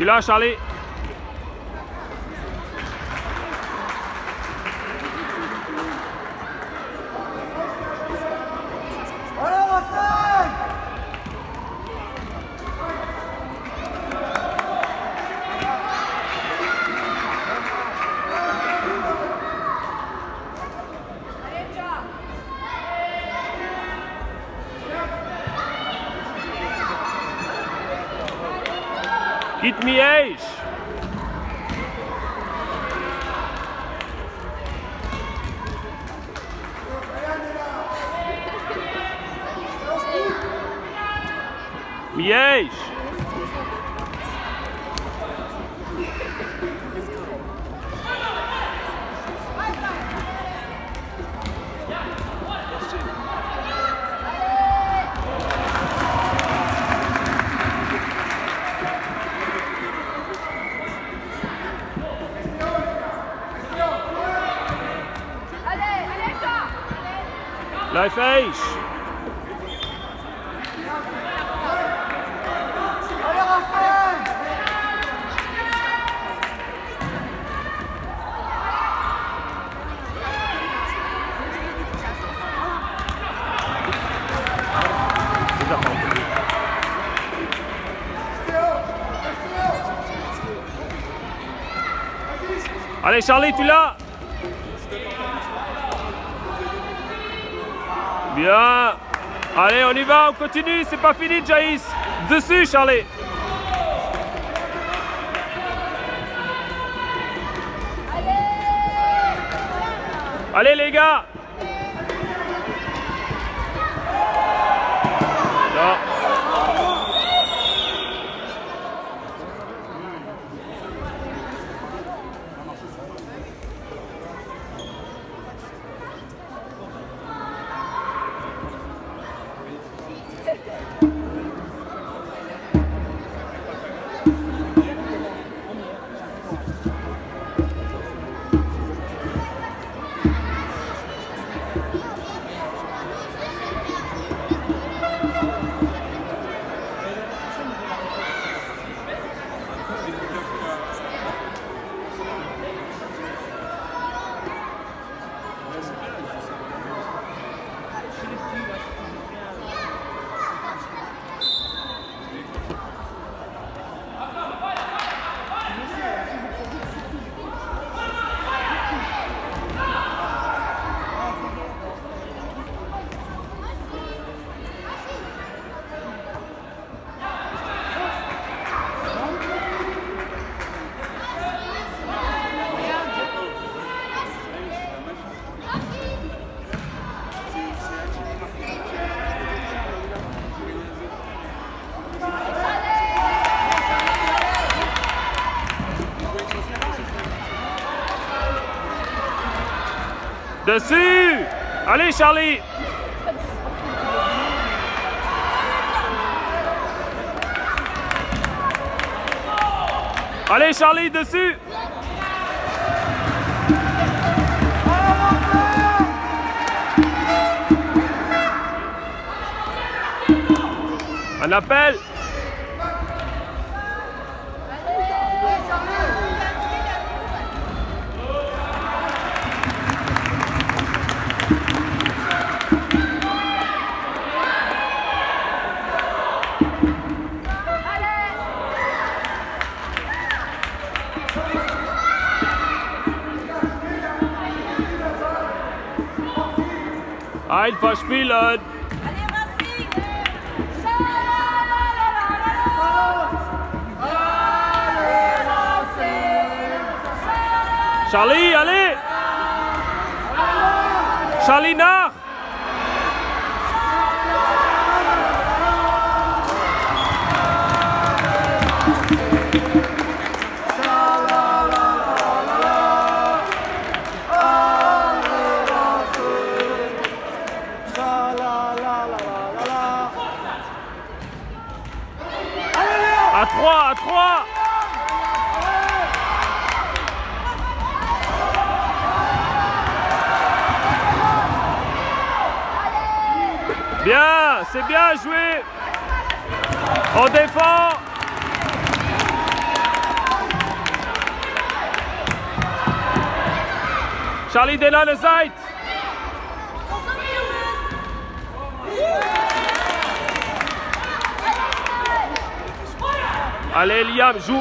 Tu là, Charlie? Quitte Miège. Miège. Blijf eens. Allez Charlie, tu l'as? Bien. Allez, on y va, on continue, c'est pas fini, Jaïs. Dessus, Charlie. Allez, les gars. Non. Dessus! Allez Charlie! Allez Charlie, dessus! Un appel! Einfach spielen! Charlie, allez! Charlie nach! À 3, à 3! Bien, c'est bien joué. On défend. Charlie, den an der Seite. Allez, Liam, joue.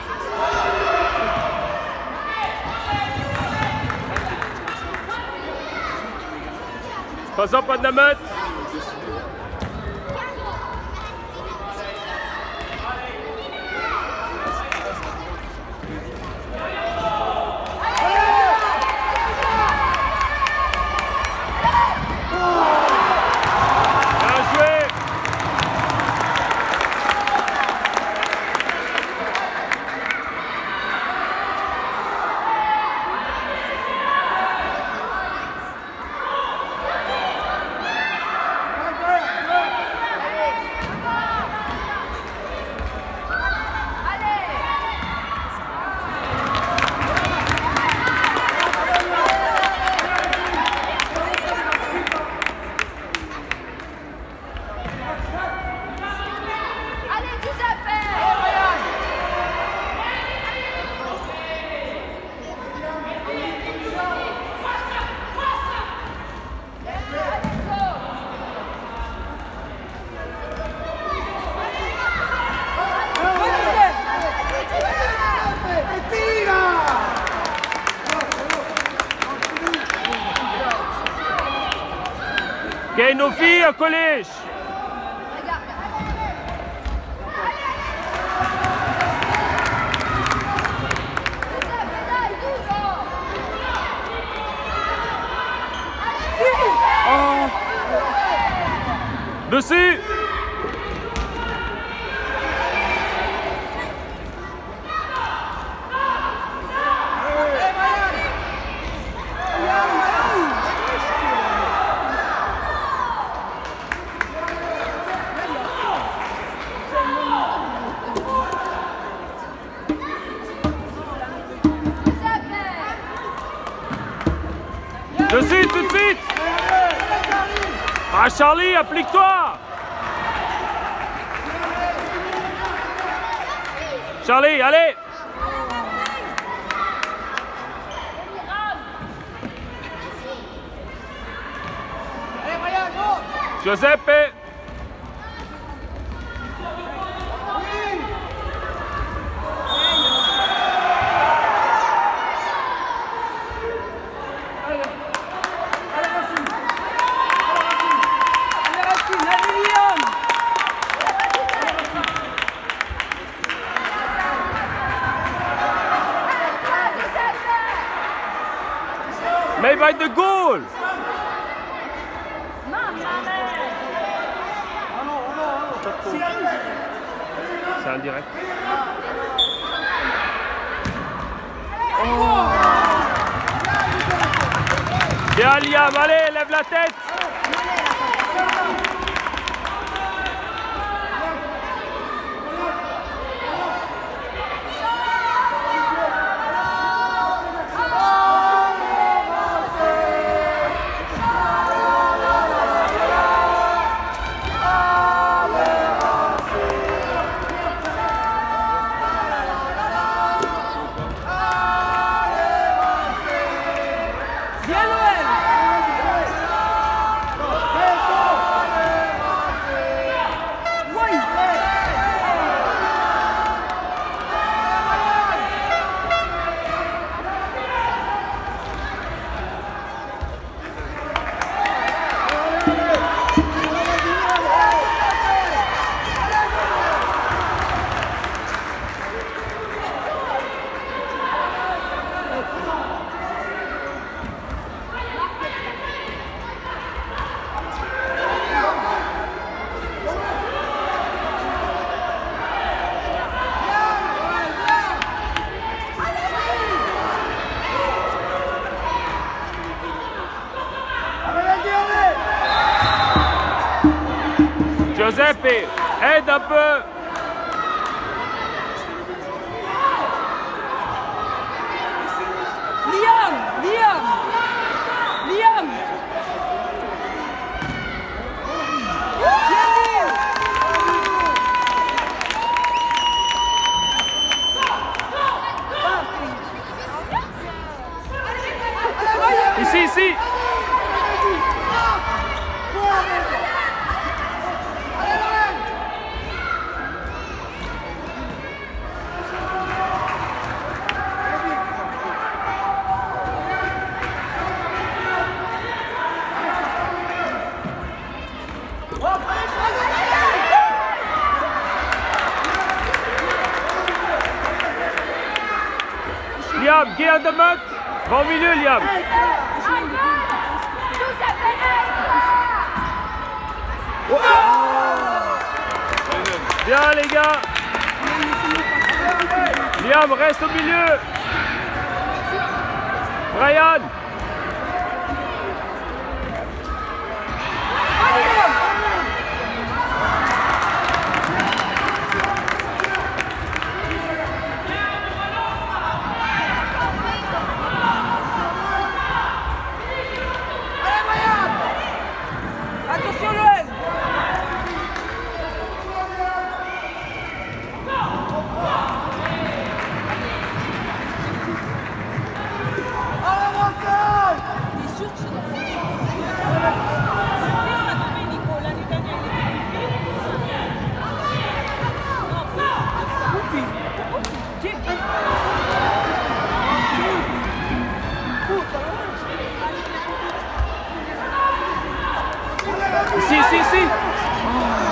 Pas op aan de munt. Ok, nos filles au collège. Oh. Dessus. Dessus, tout de suite. Ah, Charlie, applique-toi. Charlie, allez. Giuseppe. Mais il va être de goal. C'est un direct. Oh. Bien Liam, allez, lève la tête. Giuseppe, aide un peu. Liam, Liam, Liam. Allez, Liam, geh an der Mat. Va au milieu, Liam. Bien, les gars. Liam, reste au milieu. Brian. Attention Loen. Il est sûr que c'est dans Ici, ici, ici.